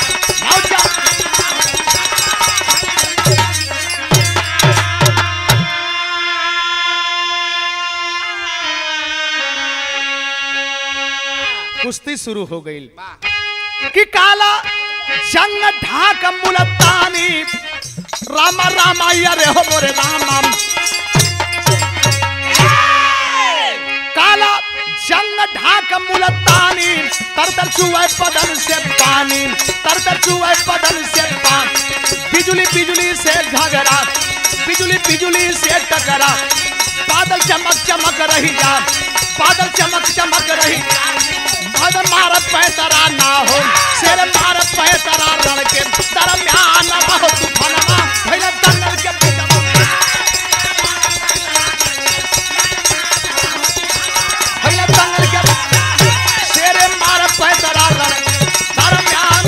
कुश्ती शुरू हो गई कि काला जंग ढाक मुलतानी रामा रामा रे हो मोरे रामा। काला जंग ढाक मुलतानी तर तर चुए बदन से पानी, तर तर चुए बदन से पानी। बिजुली बिजुली से झगड़ा, बिजुली बिजुली से टकरा, बादल चमक चमक रही जा, बादल चमक चमक रही, बादल मारत पैतरा ना हो, शेर मारत पैतरा रण के दरम्यान रहो तूफानवा, भैया दंगल के बीचवा, भैया दंगल के शेर मारत पैतरा रण दरम्यान।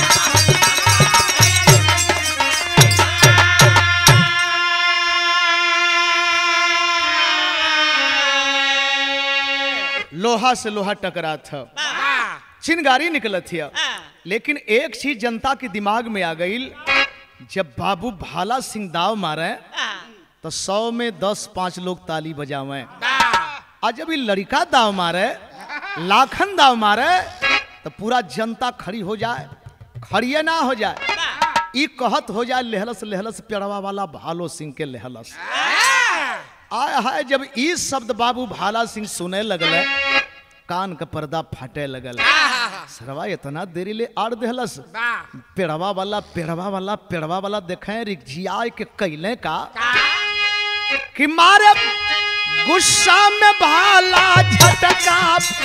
लोहा से लोहा टकरा था, चिंगारी निकलत थी, लेकिन एक चीज जनता के दिमाग में आ गई, जब बाबू भाला सिंह दाव मारे तो सौ में दस पांच लोग ताली बजावे, और जब ये लड़का दाव मारे, लाखन दाव मारे, तो पूरा जनता खड़ी हो जाए, खड़िए ना हो जाए, ई कहत हो जाए लेहलस लेहलस पेड़वा वाला भालो सिंह के लेहलस। आय हाय जब ई शब्द बाबू भाला सिंह सुने लगल, कान का पर्दा फटे लगल, सरवा इतना देरी ले आड़ देहलस, पेड़वा वाला पेड़वा वाला पेड़वा वाला देखे रिक्जिया के कैले का कि मारे गुस्सा में भाला झटका,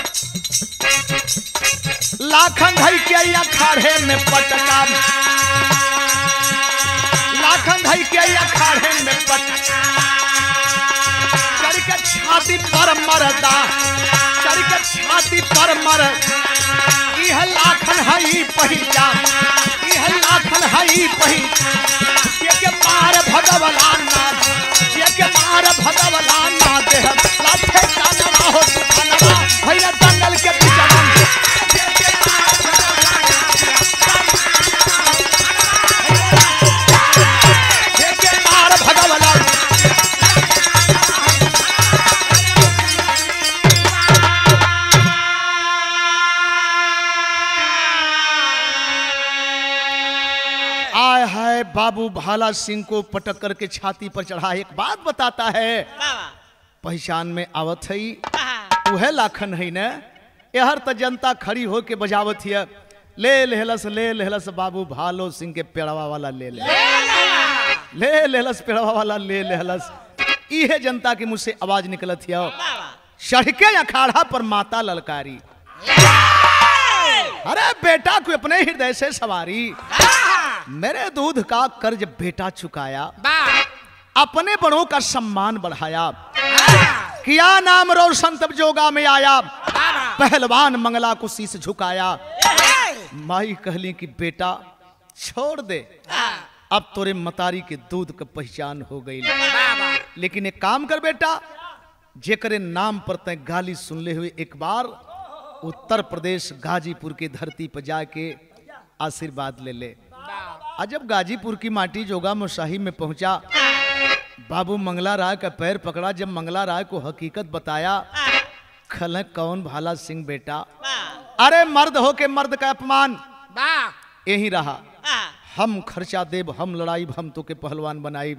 लाखन धई के अखाड़े में पटका, लाखन धई के अखाड़े में पटका, चढ़ के छाती पर मरदा, चढ़ के छाती पर मर, यह लाखन हई पहिचान, यह लाखन हई पहिचान, ये के मार भगवला ना, ये के मार भगवला ना देह, लाठे का ना हो तूफानवा, भैया दंगल के बीचवा, ये के मार भगवला। आय हाय बाबू भाला सिंह को पटक करके छाती पर चढ़ा, एक बात बताता है, पहचान में आवत है, वह लाखन है न, यहर त जनता खड़ी हो के बजावत है, ले लेहलस ले लेहलस बाबू भालो सिंह के पेड़वा वाला ले ले ले लेहलस पेड़वा वाला ले लेहलस, इहे जनता के मुंह से आवाज निकलत है, सड़के अखाड़ा पर माता ललकारी, अरे बेटा को अपने हृदय से सवारी, मेरे दूध का कर्ज बेटा चुकाया, अपने बड़ों का सम्मान बढ़ाया, किया नाम रोशन तब जोगा में आया, पहलवान मंगला को शीश झुकाया, माई कहली कि बेटा छोड़ दे, अब तोरे मतारी के दूध का पहचान हो गई, लेकिन एक काम कर बेटा, जेकरे नाम पर तय गाली सुनले हुए एक बार उत्तर प्रदेश गाजीपुर की धरती पर जाके आशीर्वाद ले ले। जब गाजीपुर की माटी जोगा मोशाही में पहुंचा, बाबू मंगला राय का पैर पकड़ा, जब मंगला राय को हकीकत बताया, खल कौन भाला सिंह बेटा, अरे मर्द हो के मर्द का अपमान यही रहा, हम खर्चा देब, हम लड़ाई, हम तो के पहलवान बनाई,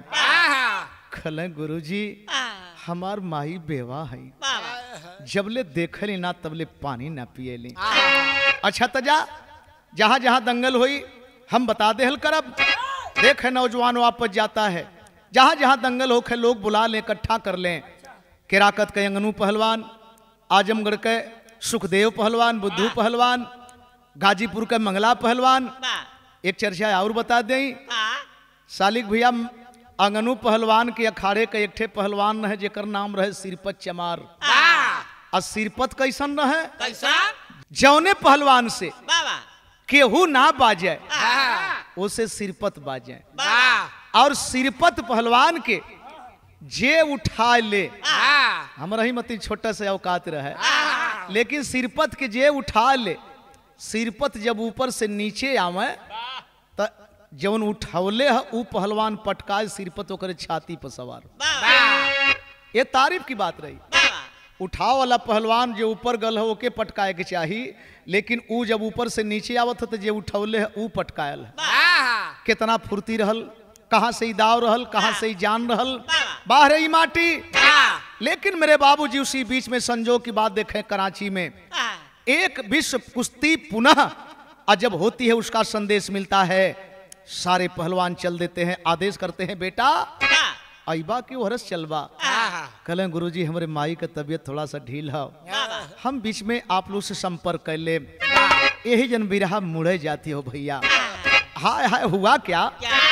खल गुरुजी हमार माई बेवा है, जबले देखली ना तबले पानी ना पियली, अच्छा तजा जहां जहां दंगल हुई हम बता दे हल करब, देखे नौजवान वापस जाता है, जहां जहां दंगल होखे लोग बुला लें, इकट्ठा कर लें, केराकत के अंगनू पहलवान, आजमगढ़ के सुखदेव पहलवान, बुद्धू पहलवान, गाजीपुर के मंगला पहलवान, एक चर्चा और बता दें, सालिक भैया अंगनू पहलवान के अखाड़े के एक ठे पहलवान रहे जेकर नाम रहे सिरपत चमार, और सिरपत कैसन रहे, जौने पहलवान से केहू ना बाजे उसे सिरपत बाजे, और सिरपत पहलवान के जे उठा ले, हमारा ही मत छोटा से औकात रहे, लेकिन सिरपत के जे उठा ले, सिरपत जब ऊपर से नीचे आवे तो जौन उठौले है ऊ पहलवान पटकाए सिरपत ओकरे छाती पर सवार, ये तारीफ की बात रही, उठाव वाला पहलवान जो ऊपर गल है ओके पटकाए के चाहिए, लेकिन ऊ जब ऊपर से नीचे आवत है तो जे उठौले है ऊ पटकायल है, कितना फुर्ती रहल, कहां से ही दाव रहल, कहां से ही जान रहल, बाहर ही माटी, लेकिन मेरे बाबूजी उसी बीच में संजोग की बात देखें, कराची में एक विश्व कुश्ती पुनः जब होती है उसका संदेश मिलता है, सारे पहलवान चल देते हैं, आदेश करते हैं बेटा अइबा क्यों हरस चलबा। कहले गुरुजी हमारे माई का तबीयत थोड़ा सा ढील है, हम बीच में आप लोग से संपर्क कर ले, यही जन बिरहा मुड़े जाती हो भैया। हाय हाय हुआ क्या,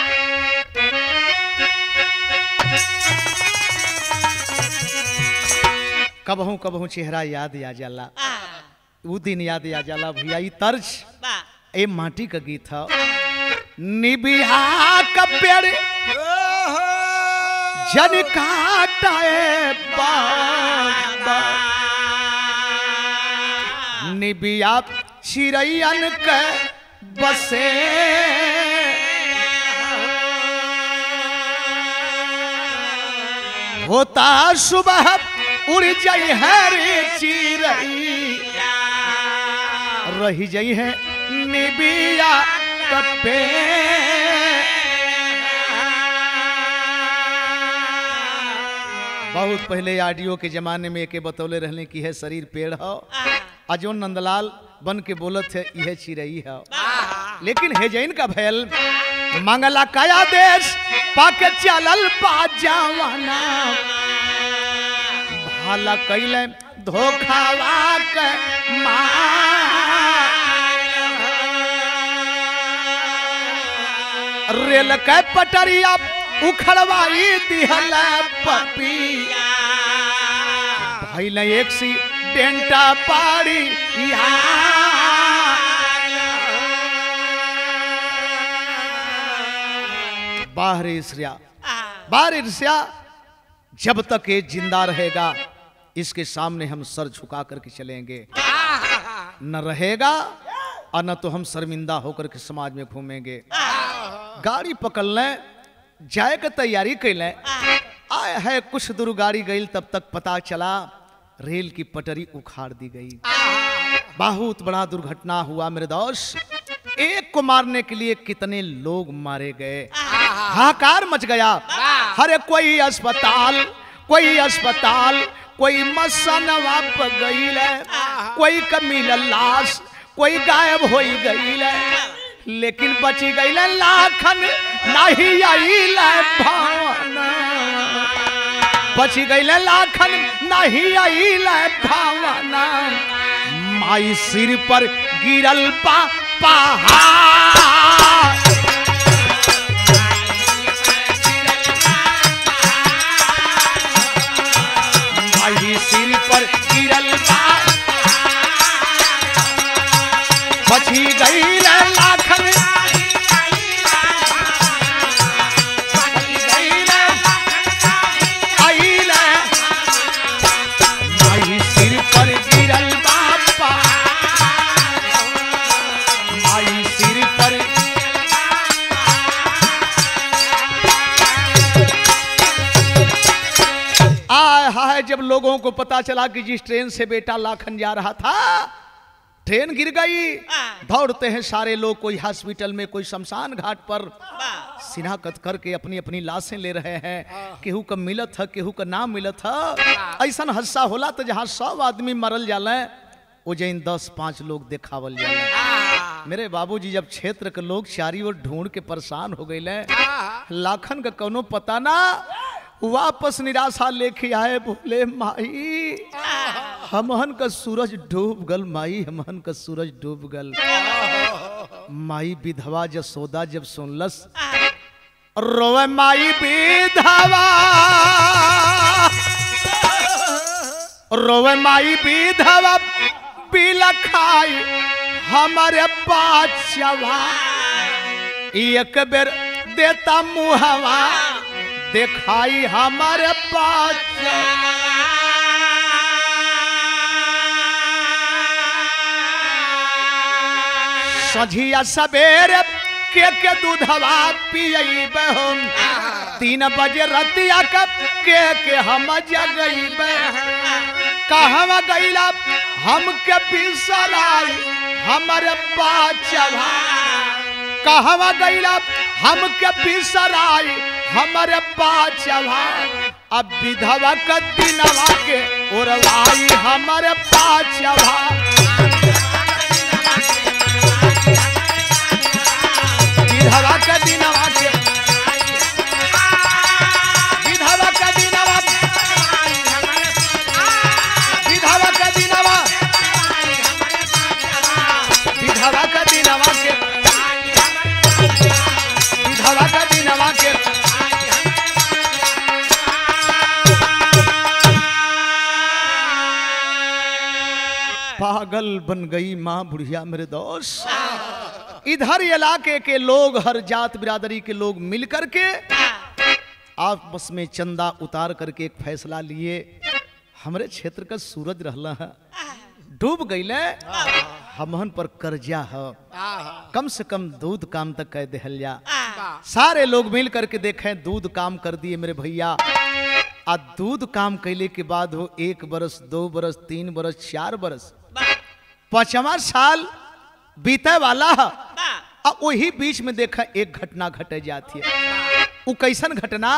कबहू कबहू चेहरा याद आ जाला, वो दिन याद आ जाला भैया। ये तर्ज ए माटी का गीत है। निबिया का पेड़ जन काटाए बाबा, निबिया चिरैयन के बसे, होता सुबह उड़ जाई है रे चिरई, रही जाई है निबिया कपे। बहुत पहले ऑडियो के जमाने में एके बतौले रहने की है शरीर पेड़ हो, अजो नंदलाल बन के बोलत है यह चिरई है। लेकिन है जैन का भैल मंगला काया देश पाके चलल बाजावाना, भाला कैले धोखावा के रेल के पटरिया उखड़वाई दिहल पपिया, भइल एक सी डेंटा पाड़ी बाहरी ईर्ष्या, बाहरी ईर्ष्या जब तक ये जिंदा रहेगा इसके सामने हम सर झुका करके चलेंगे, न रहेगा और न तो हम शर्मिंदा होकर के समाज में घूमेंगे। गाड़ी पकड़ लें, जाए के तैयारी कर लें, आए है कुछ दूर गाड़ी गई, तब तक पता चला रेल की पटरी उखाड़ दी गई। बहुत बड़ा दुर्घटना हुआ मेरे दोस्त, एक को मारने के लिए कितने लोग मारे गए, हाहाकार मच गया। हरे कोई अस्पताल कोई अस्पताल कोई मसनवा प गईल, कोई कमील लाश कोई गायब हो गईल, लेकिन बची गईल लाखन नहीं आइल भावना, बची गईल लाखन नहीं आइल भावना, माई सिर पर गिरल पा पहाड़, माई सिर पर गिरल पा, बची गई लाखन आइल, माई सिर पर गिरल बापा, माई सिर पर। आय हाय जब लोगों को पता चला कि जिस ट्रेन से बेटा लाखन जा रहा था ट्रेन गिर गई, दौड़ते हैं सारे लोग, कोई हॉस्पिटल में कोई शमशान घाट पर सिनाकत करके अपनी अपनी लाशें ले रहे हैं। केहू का मिलत है केहू का नाम मिलत है। ऐसा हादसा होला तो जहाँ सौ आदमी मरल जाला वो जैन दस पांच लोग देखावल जाला। मेरे बाबूजी जब क्षेत्र के लोग चारी ओर ढूंढ के परेशान हो गए, लाखन का कोनो पता ना, वापस निराशा लेके आए, बोले माई हमहन का सूरज डूब गल, माई हमहन का सूरज डूब गल। माई विधवा जसोदा जब सुनलस, रोवे माई विधवा, रोवे माई विधवा बिलखाई हमारे पाचवा, एक बेर देता मुहवा दिखाई हमारे पास। सझिया सवेरे के के दूधवा पियब हम, तीन बजे रतिया कब के के हम जगब, कहवा गईला हम के बिसराई हमारे पाचवा, कहवा गईला हम के बिसराई हमारे पाचवा, अब विधवा का दिनवा के ओरवाई हमारे पाचवा, विधवा का दिन पागल बन गई माँ बुढ़िया मेरे दोस्त। इधर इलाके के लोग, हर जात बिरादरी के लोग मिल करके आपस में चंदा उतार करके एक फैसला लिए, हमरे क्षेत्र का सूरज रहला है डूब गईले, हमहन पर कर्जा है, कम से कम दूध काम तक कह देहल जा। सारे लोग मिल करके देखें, दूध काम कर दिए मेरे भैया। आ दूध काम कैले के बाद हो एक बरस, दो बरस, तीन बरस, चार बरस, पांचवा साल बीते वाला है। आ वही बीच में देखा एक घटना घटे जाती है। वो कैसन घटना?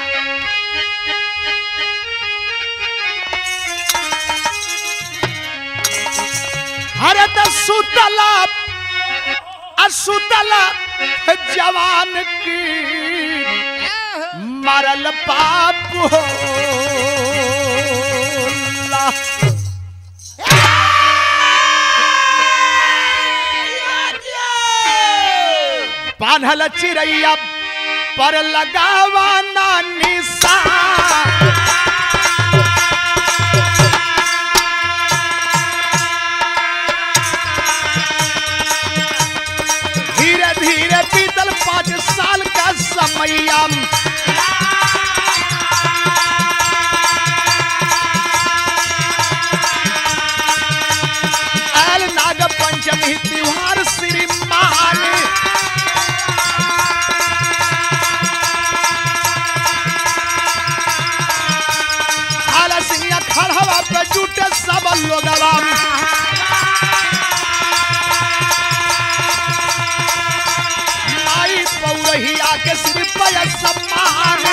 हरे तो सुतला असुतला जवान की मरल पाप हो बांधल चिड़ैया पर लगावा ना निशान। धीरे धीरे बीतल पाँच साल का समैया, आल नाग पंचमी त्योहार श्री मान। हाला सिंह खड़हवा पे जुटे सब लोगवा, माई पौरहिया के सिर पे सम्मान।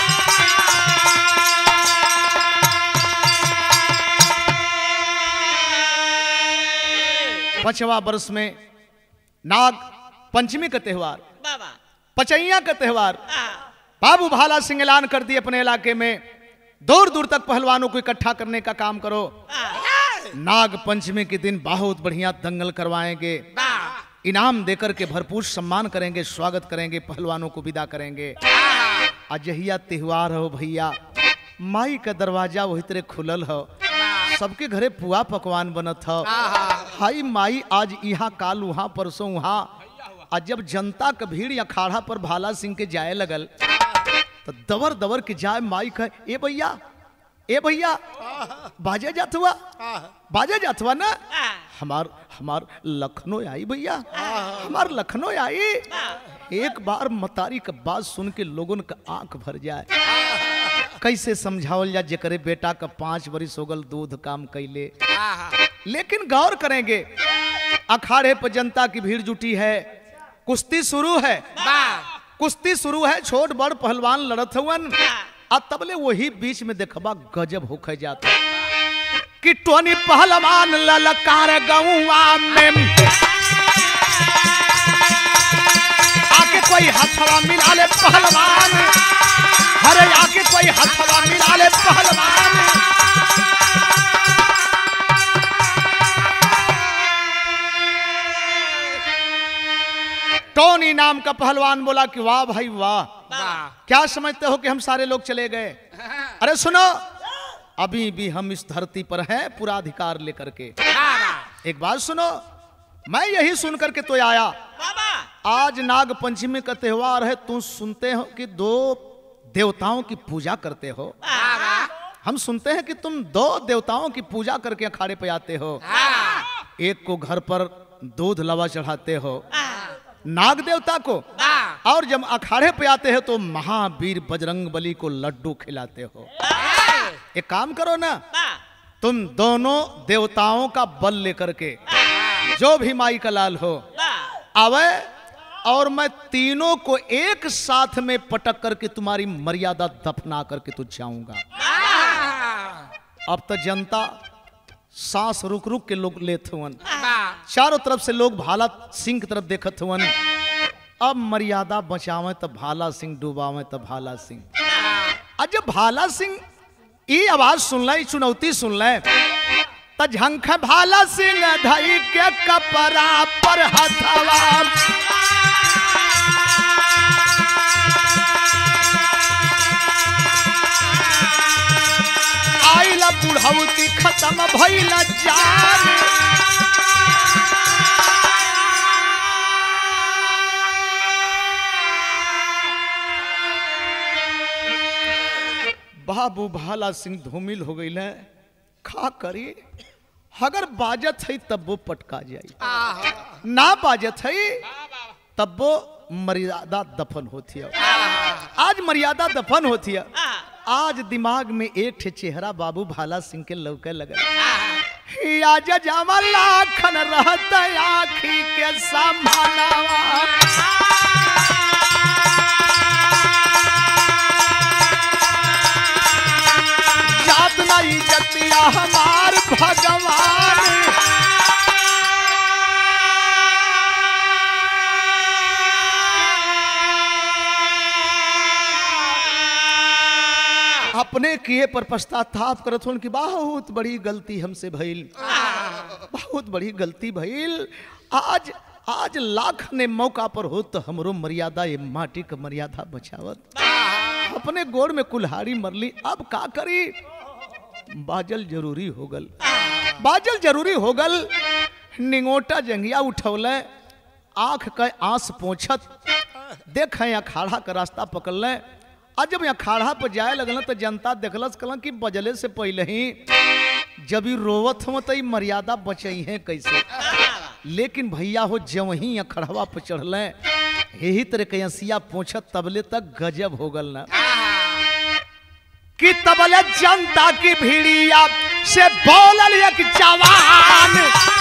पांचवा वर्ष में नाग पंचमी का त्योहार, पचैया का त्योहार, बाबू भाला सिंह ऐलान कर दिए अपने इलाके में दूर दूर तक पहलवानों को इकट्ठा करने का काम करो। नाग पंचमी के दिन बहुत बढ़िया दंगल करवाएंगे, इनाम देकर के भरपूर सम्मान करेंगे, स्वागत करेंगे, पहलवानों को विदा करेंगे। अजहिया त्योहार हो भैया, माई का दरवाजा वही तरह खुलल हो, सबके घरे पुआ पकवान बनत हो। हाई माई आज यहाँ काल वहाँ परसों वहाँ। आज जब जनता का भीड़ अखाड़ा पर भाला सिंह के जाए लगल तो दवर दवर के जाए माई कहे, ए भैया ए भैया बाजे जात हुआ, बाजे जात हुआ ना, हमार हमार लखनऊ आई भैया, हमार लखनऊ आई। एक बार मतारी का बात सुन के लोगों का आंख भर जाए। कैसे समझावल जा जेकरे बेटा का पांच बरिस हो गल दूध काम कैले। लेकिन गौर करेंगे, अखाड़े पर जनता की भीड़ जुटी है, कुश्ती शुरू है, कुश्ती शुरू है, छोट बड़ पहलवान लड़त हुवन। अब तबले वही बीच में देखबा गजब होके जाता कि टोनी पहलवान ललकार गौवा में आके कोई हथवा मिला ले पहलवान, अरे आके कोई हथवा मिला ले पहलवान। टोनी नाम का पहलवान बोला कि वाह भाई वाह, क्या समझते हो कि हम सारे लोग चले गए? अरे सुनो, अभी भी हम इस धरती पर हैं पूरा अधिकार लेकर के। एक बात सुनो, मैं यही सुन करके तो आया, आज नाग पंचमी का त्योहार है, तुम सुनते हो कि दो देवताओं की पूजा करते हो। हम सुनते हैं कि तुम दो देवताओं की पूजा करके अखाड़े पे आते हो। एक को घर पर दूध लवा चढ़ाते हो नाग देवता को, और जब अखाड़े पे आते हैं तो महावीर बजरंग बली को लड्डू खिलाते हो। एक काम करो ना, तुम दोनों देवताओं का बल लेकर के जो भी माई का लाल हो आवे, और मैं तीनों को एक साथ में पटक करके तुम्हारी मर्यादा दफना करके तो जाऊंगा। अब तो जनता सांस रुक रुक के लोग लेते हुए, चारों तरफ से लोग भाला सिंह की तरफ देखत हुए। अब मर्यादा बचावे तो भाला सिंह, डूबावे तो भाला सिंह। आज जब भाला सिंह ये आवाज सुन ले, चुनौती सुन ले, तो झंख भाला सिंह धई के कपड़ा पर हथवा, आई बुढ़ौती खत्म भइल जान बाबू भाला सिंह धूमिल हो गई है। खा करी अगर बाजत है तब वो पटका जाई, ना बाजत है तब वो मर्यादा दफन होती है। आज मर्यादा दफन होती है। आज दिमाग में एक ठे चेहरा बाबू भाला सिंह के लौके लगे। आज जावा लाखन रहता आखी के समानावा जात नहीं जतिया हमार भगवान अपने किए पर पश्चाताप करत होन कि बहुत बड़ी गलती हमसे भइल, बहुत बड़ी गलती भइल। आज आज लाख ने मौका पर हो तो हमरो मर्यादा ये माटी का मर्यादा बचावत अपने गोड़ में कुल्हाड़ी मरली। अब का करी, बाजल जरूरी हो गल, बाजल जरूरी हो गल। निंगोटा जंगिया उठौले आंख का आंस पोछत देख अखाड़ा का रास्ता पकड़ ले। आज जब अखाड़ा पर जाए लगल तो जनता देखलस कहल कि बजले से पहले ही जब ही रोवत हो तो मर्यादा बचई है कैसे। लेकिन भैया हो जब ही अखड़वा पर चढ़ल यही तरह के हंसिया पोछत तबले तक गजब हो गल ना कि तबले जनता की भीड़िया से बोलल एक जवान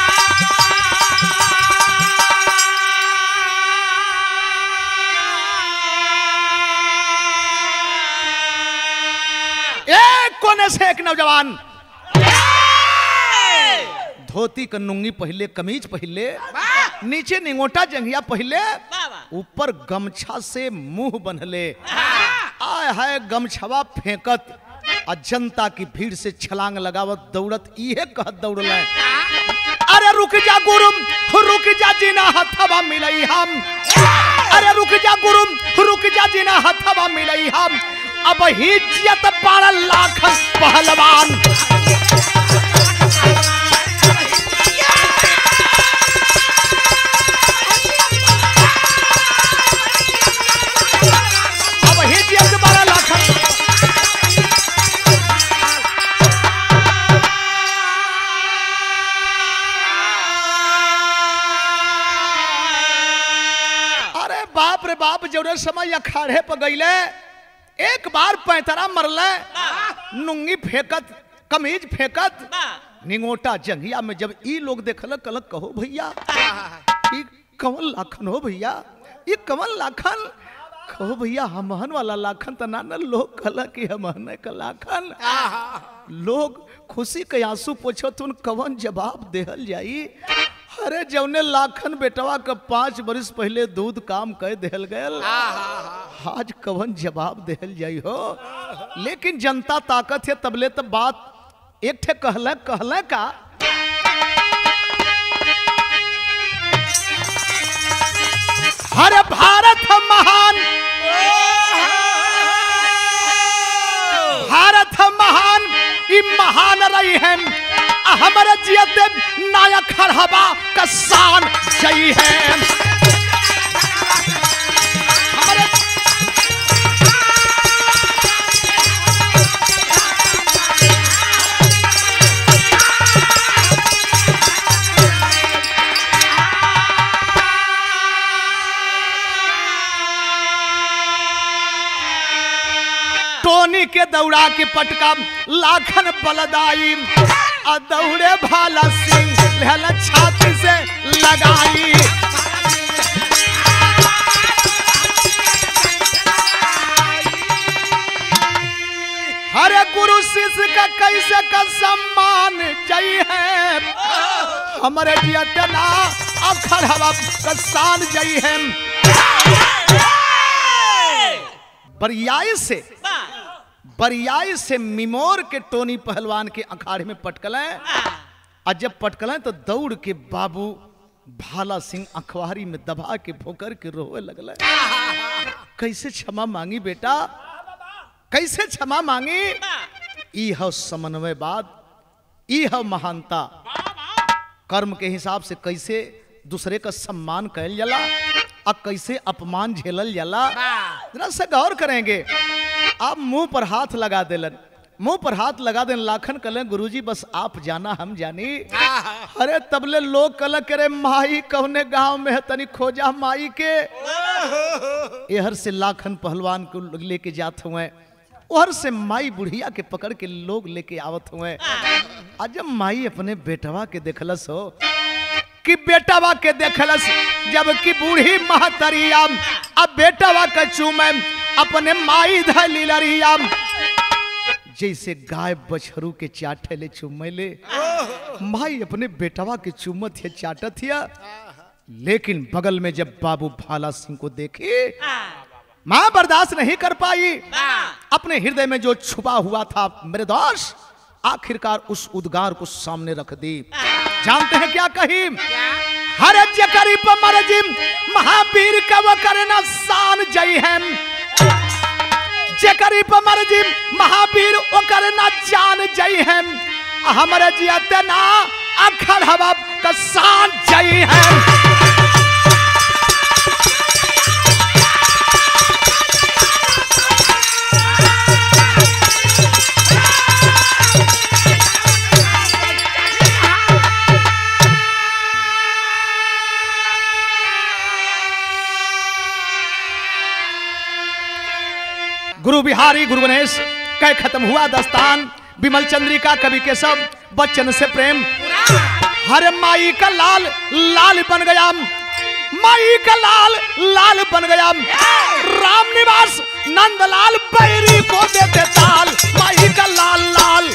एक कोने से एक नौजवान धोती का नुंगी पहले, कमीज पहले, नीचे निंगोटा जंगिया पहले, ऊपर गमछा से मुंह बंधले आय है गमछवा फेंकत और जनता की भीड़ से छलांग लगावत दौड़त इहे कहत दौड़ल। अरे रुक जा गुरुम रुक जा जीना हथवा मिलई हम, अरे रुक जा गुरुम रुक जा जीना हथवा मिलई हम। अब हिज्जत बारह लाख पहलवान अब हिज्जत बारह लाख। अरे बाप रे बाप जौरे समय अखाड़े पर गईले एक बार पैंतरा मरले नुंगी फेंकत कमीज फेंकत निंगोटा जंगिया में जब ई लोग देखल कल कहो भैया ई कवन लाखन हो भैया, ये कवन लाखन कहो भैया हमहन वाला लाखन त ना न लोग कल कि हमहन का लाखन। लोग खुशी के आंसू पोछो तुन कवन जवाब देहल जाई। अरे जौने लाखन बेटवा का पांच बरिस पहले दूध काम कह देहल गयल आज कवन जवाब देहल जाई हो। लेकिन जनता ताकत है तबले तब बात एक ठे कहले कहले का हर भारत महान भारत महान ई महान रही है हमारे जियत नायक हरहबा का शान जई है। हमारे टोनी के दौड़ा के पटका लाखन बलदाई और दौड़े भाला सिंह लहला छाती से लगाई। हरे गुरु शिष्य का कैसे का सम्मान जई है हमारे जियतना अखड़वा का शान जई है। बरियाई से बरियाई से मिमोर के टोनी पहलवान के अखाड़े में पटकल और जब पटकल तो दौड़ के बाबू भाला सिंह अखबारी में दबा के भोकर के रोवे लगल। कैसे क्षमा मांगी बेटा, कैसे क्षमा मांगी। ई हो समन्वय बात यह महानता कर्म के हिसाब से कैसे दूसरे का सम्मान कैल जाला और कैसे अपमान झेलल जाला, जरा से गौर करेंगे। आप मुंह पर हाथ लगा देलन, मुंह पर हाथ लगा देन लाखन कलें गुरुजी बस आप जाना हम जानी। अरे तबले लोग कल करे माई कौने गांव में है तनी खोजा माई के। एहर से लाखन पहलवान को लेके जात हुए, उहर से माई बुढ़िया के पकड़ के लोग लेके आवत हुए। आज जब माई अपने बेटवा के देखलस हो कि बेटवा के देखलस जब कि बूढ़ी महतरिया अब बेटवा का चूमे अपने माई धली लरिया, जैसे गाय बछरू के चाटे ले चूमे ले माई अपने बेटवा के चूमत है चाटत है। लेकिन बगल में जब बाबू भाला सिंह को देखे मां बर्दाश्त नहीं कर पाई, अपने हृदय में जो छुपा हुआ था मेरे दोस्त आखिरकार उस उद्गार को सामने रख दी। जानते हैं क्या कही? हर जकरी पर मरजी महावीर का वो करना शान जय है, जकरी पर मरजी महावीर वो करना जान जय है, हमारे जियते ना अखर हवा का शान जय है। गुरु बिहारी गुरु गणेश कह खत्म हुआ दस्तान, विमल चंद्रिका कवि के सब बच्चन से प्रेम। हरे माई का लाल लाल बन गया, माई का लाल लाल बन गया, राम निवास नंदलाल बैरी को देते ताल, माई का लाल लाल